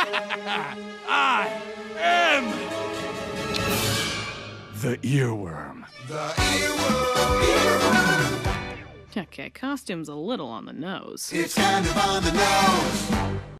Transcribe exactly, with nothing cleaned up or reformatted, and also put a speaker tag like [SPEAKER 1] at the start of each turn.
[SPEAKER 1] I am the Earworm.
[SPEAKER 2] The Earworm. Earworm.
[SPEAKER 3] Okay, costume's a little on the nose.
[SPEAKER 2] It's kind of on the nose.